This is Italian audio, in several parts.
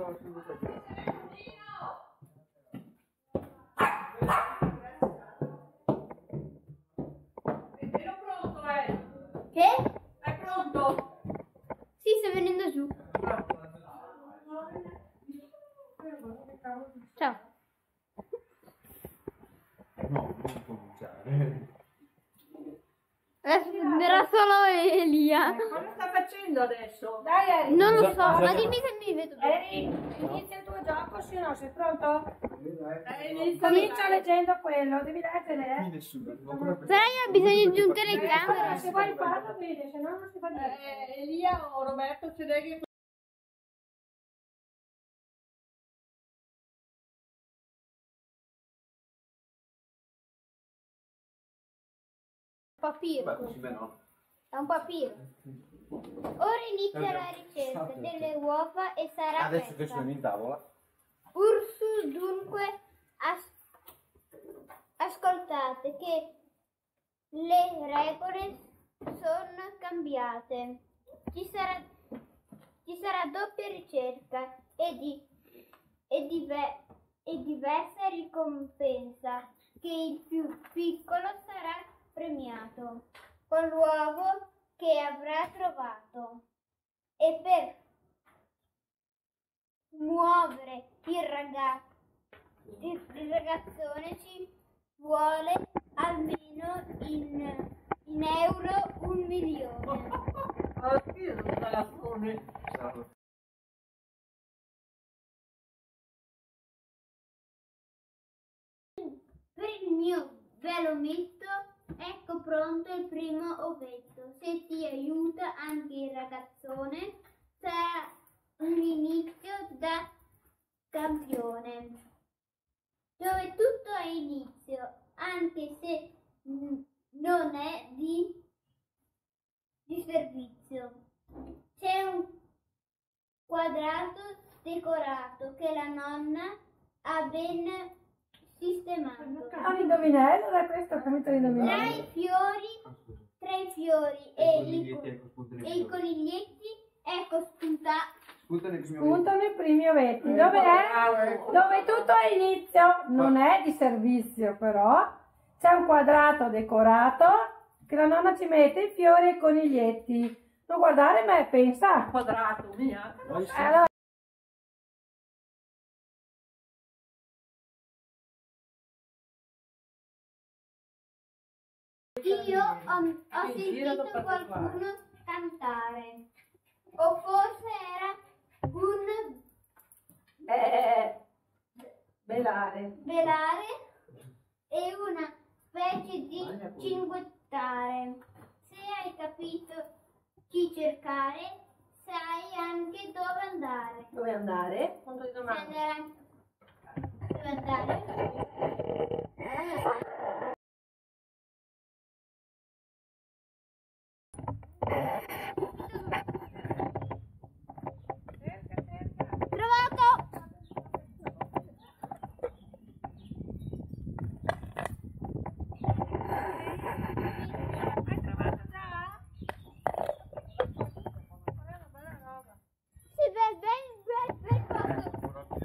Che? È pronto? Sì, sto venendo giù. Ciao. No, non cominciare. Risponderà solo Elia. Cosa sta facendo adesso? Dai Eri, Non lo so, ma dimmi se mi vedo bene. Eri, inizia il tuo gioco, sì o no? Sei pronto? Inizia Comincia leggendo quello, devi leggere, Qui nessuno, devo ancora Però io ho bisogno di un Allora, telecamera. se vuoi farlo bene, se no non si fa niente. Elia o Roberto Cedeghi. Papiro. Beh, così beh no. È un papiro. Ora inizia la ricerca delle uova e sarà Adesso che questa. sono in tavola. Ursus, dunque, ascoltate che le regole sono cambiate. Ci sarà doppia ricerca e diversa ricompensa, che il più piccolo sarà premiato con l'uovo che avrà trovato. E per muovere il ragazzone ci vuole almeno in euro 1.000.000. Io non te la suoni. Ciao. Per il mio velometto, ecco pronto il primo ovetto. Se ti aiuta anche il ragazzone, sarà un inizio da campione, dove tutto ha inizio, anche se non è di servizio. C'è un quadrato decorato che la nonna ha ben sistemato. Ah, l'indovinello, da questo comincia l'indovinello. Tra i fiori e i coniglietti, ecco Spuntano i Puntano i primi ovetti. Dove è? Dove tutto ha inizio. Non è di servizio però. C'è un quadrato decorato che la nonna ci mette i fiori e i coniglietti. Non guardare me, pensa. Quadrato, mia. Allora, io ho sentito qualcuno cantare, o forse era un velare e una specie di cinguettare. Se hai capito chi cercare, sai anche dove andare. dove andare? Punto di Se domanda. dove andare? Trovato! Hai trovato già? Sì, ben fatto.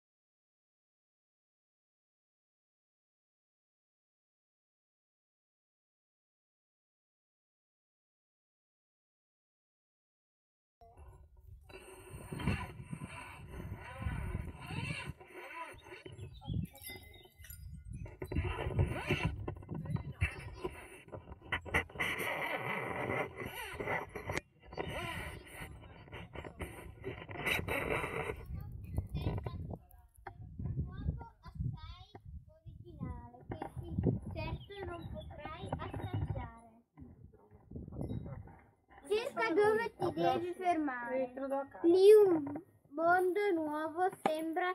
Cerca dove ti devi fermare. Lì un mondo nuovo sembra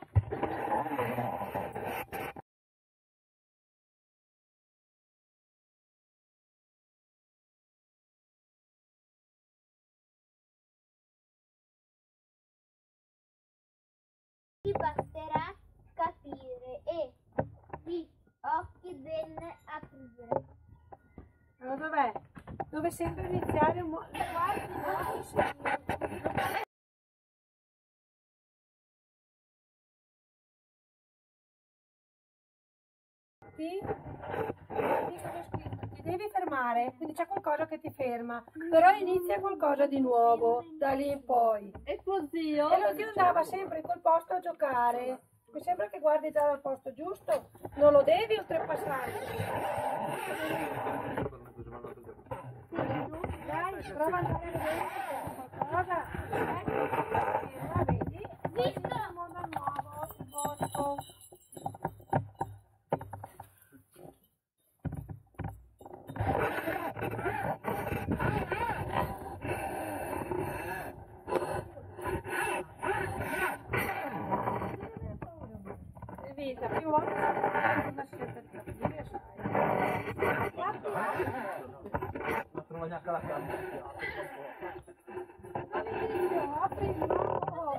ti basterà capire e gli occhi ben aprire. Allora dov'è? Dove sembra iniziare un guardi, guardi cosa c'è scritto, ti devi fermare, quindi c'è qualcosa che ti ferma, però inizia qualcosa di nuovo da lì in poi. E tuo zio? E lo zio andava sempre in quel posto a giocare. Mi sembra che guardi già dal posto giusto, non lo devi oltrepassare. Dai, prova ad andare a vedere qualcosa. Vedi? Visto? Un mondo nuovo, il bosco. Devi la prima volta una scelta di capire, sai. Ma trovo neanche la carta. All'inizio apri il nuovo.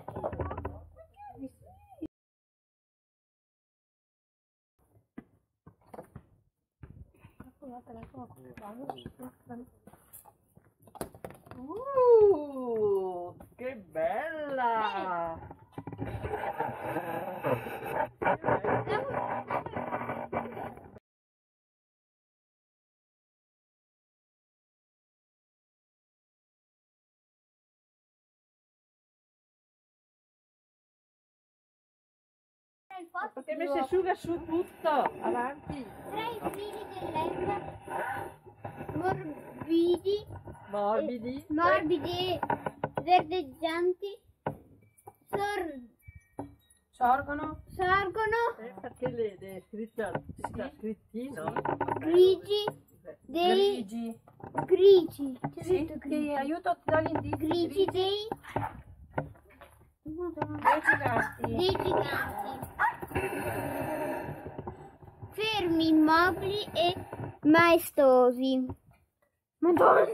Che bella! Perché mi si asciuga su tutto, avanti. Tra i fili dell'erba morbidi, Morbidi. morbidi e verdeggianti Sorgono? sorgono Perché le scritta scrittino? grigi dei Grigi. grigi. C'è Sì, scritto ti aiuto, ti do gli indizi. grigi dei Dei giganti. dei giganti. Fermi, immobili e maestosi. Madonna!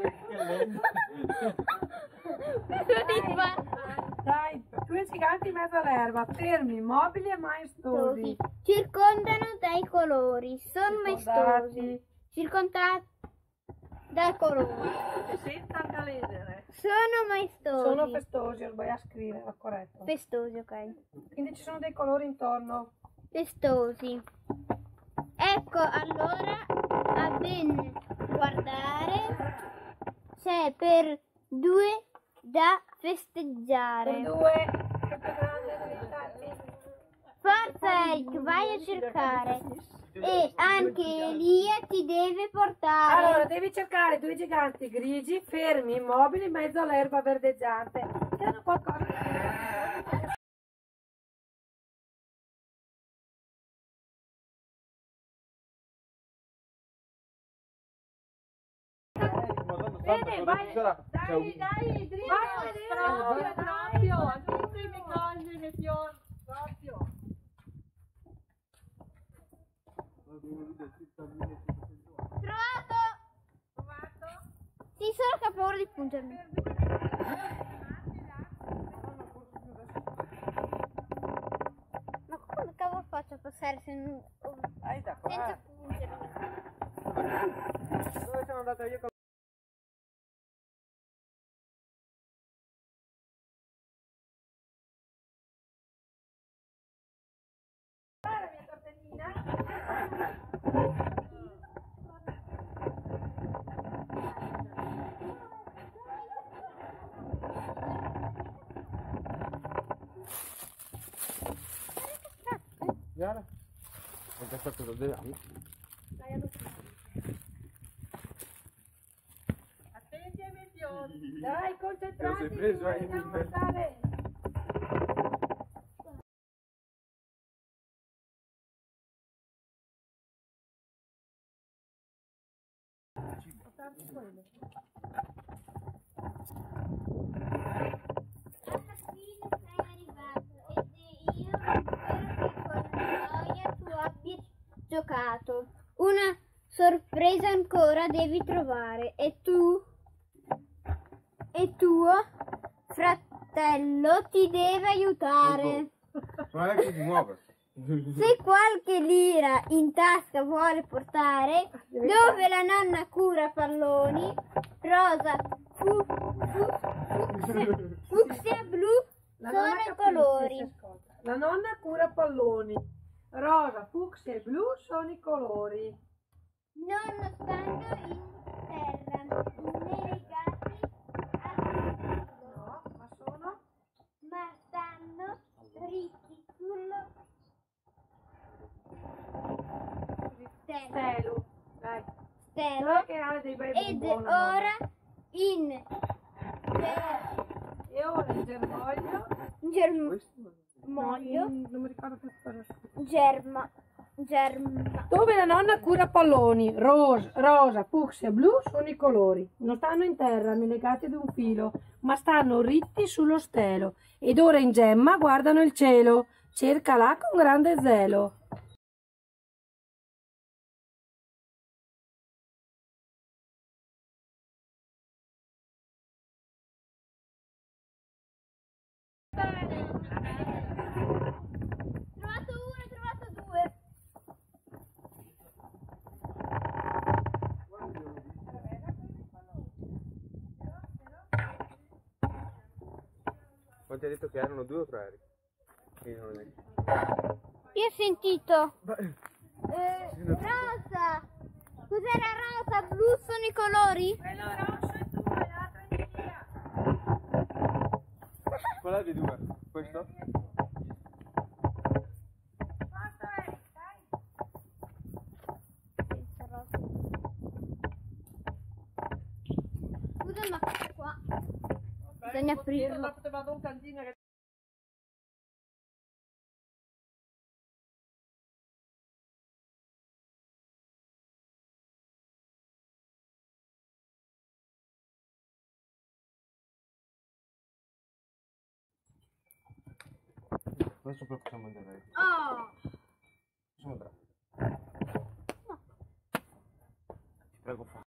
Dai, due giganti in mezzo all'erba, fermi, immobili e maestosi. Circondano dai colori, sono maestosi. Circondati. Circondati dai colori, Senza anche ledere. sono maestosi. Sono festosi, ho sbagliato a scrivere, era corretto. Festosi, ok. Quindi ci sono dei colori intorno. Festosi. Ecco allora a ben guardare c'è per due da Per festeggiare. due, che più grande degli altri. Forza Eric, vai a cercare. E anche Elia ti deve portare. Allora, devi cercare due giganti grigi, fermi, immobili, in mezzo all'erba verdeggiante. Che hanno qualcosa di Bene, vai, dai, dritto, vai a vedere. Proprio, tutti mi togli, mi fior, proprio. Trovato! Sì, solo che ho paura di pungermi. Ma come cavolo faccio a passare senza pungermi? Dove sono andata io con La mia tortellina. Chiara? Ho cassato da due anni. Attenti ai miei fiori. Dai, concentrati. Ti sei preso, dobbiamo andare. Alla fine sei arrivato ed io spero che con gioia tu abbia giocato. Una sorpresa ancora devi trovare e tuo fratello ti deve aiutare. Ma è di nuovo. Se qualche lira in tasca vuole portare, dove la nonna cura palloni, rosa, fucsia, blu, La sono nonna i capisce, colori. si ascolta. La nonna cura palloni. rosa, fucsia e blu sono i colori. Non stando in terra, né legati al filo, No, ma sono? ma stanno dritti sullo Stelo. Dai. stelo. Dov'è che ha dei bei Ed bonbon? ora in E ora il germoglio. germoglio, Non mi ricordo più cosa. germa, Dove la nonna cura palloni, rosa, fucsia e blu sono i colori. Non stanno in terra né legati ad un filo, ma stanno ritti sullo stelo. Ed ora in Gemma guardano il cielo. Cercala con grande zelo. trovato uno, trovato due. Quanti hai detto che erano 2 o 3 eri? Io non ho detto. Io ho sentito rosa. Cos'era rosa? Blu sono i colori? Quello rosso è tu, l'altro è via. Qual è dei 2? Questo? Basta, dai. Scusa, ma questo qua bisogna aprirlo. Vado un cantino che... Adesso poi possiamo andare. Oh, Possiamo andare. Ti prego, fa.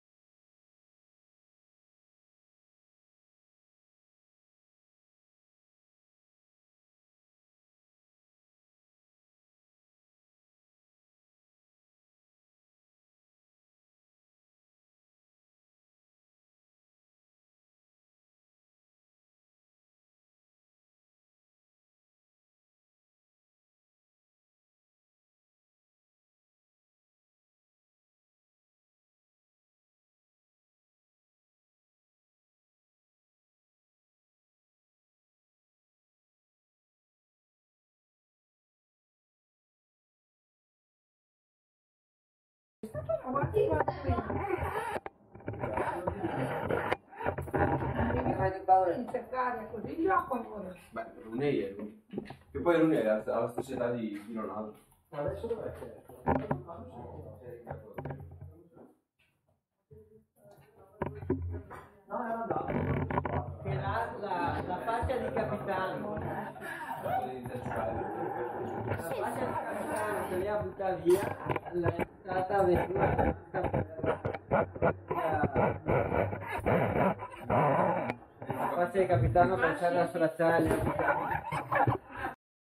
Guardi, guarda qui. Mi fai di paura di cercare così gioco, amore. Beh, non è ieri. E poi non è alla stessa età di Ronaldo. Adesso dov'è che No, era andato. Che la faccia di capitano. La faccia di capitano che lei ha buttato via, l'è stata avventura. La faccia di capitano per fare la stracciare le